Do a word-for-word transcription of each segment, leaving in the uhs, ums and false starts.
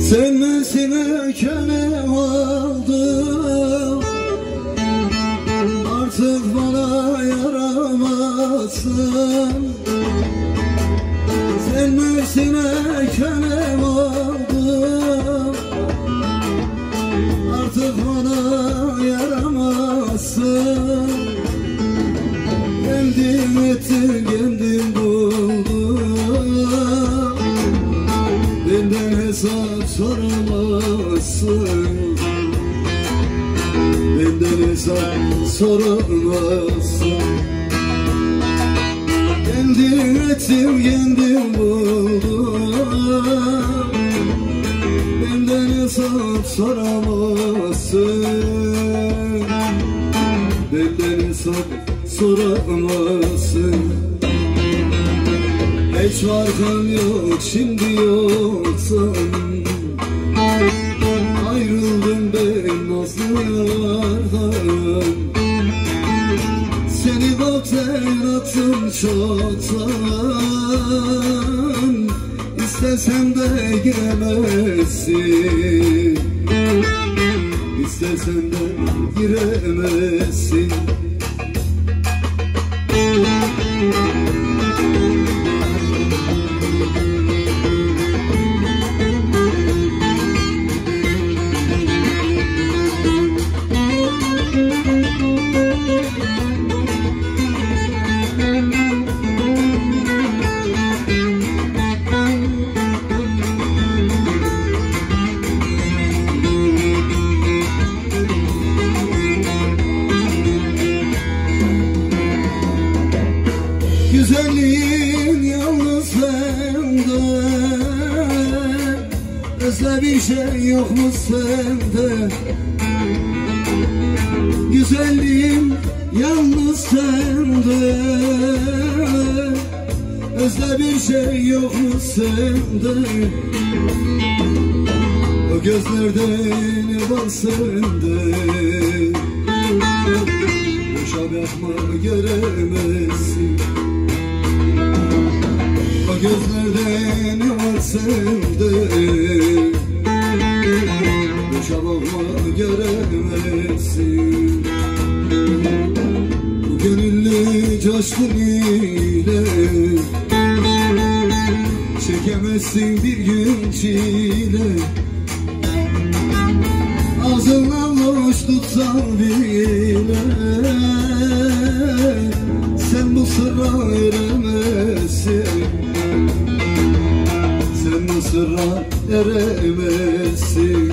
Sen Mersin'e köle oldun, artık bana yaramazsın. Sen Mersin'e köle oldun, artık bana yaramazsın. Kendim ettim, kendim buldum, benden hesap soramazsın. Benden hesap soramazsın. Kendim ettim, kendim buldum, benden hesap soramazsın. Benden hesap soramazsın. Hiç farkın yok şimdi yoksan, ayrıldım ben nazlı yardan. Seni bakten attım çoktan, İstesem de giremezsin, İstesem de giremezsin. Güzelliğin yalnız sende, özle bir şey yok mu sende? Güzelliğin yalnız sende, özle bir şey yok mu sende? O gözlerde ne var sende? Boşa bakma göremezsin. O gözlerde ne var sende? Boşa bakma göremezsin. Bu gönüllü coşkun ile çekemezsin bir gün çile. Ağzından boş tutsan bile sen bu sırra eremezsin. Sen bu sırra eremezsin.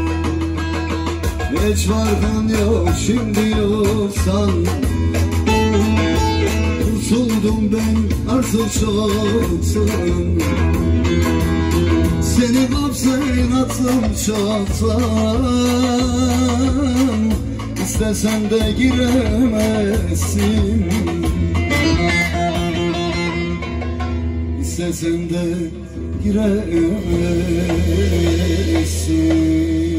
Hiç farkın yok şimdi yoksan, kurtuldum ben artık çoktan. Seni kapsayın attım çoktan, İstesen de giremezsin, İstesen de giremezsin.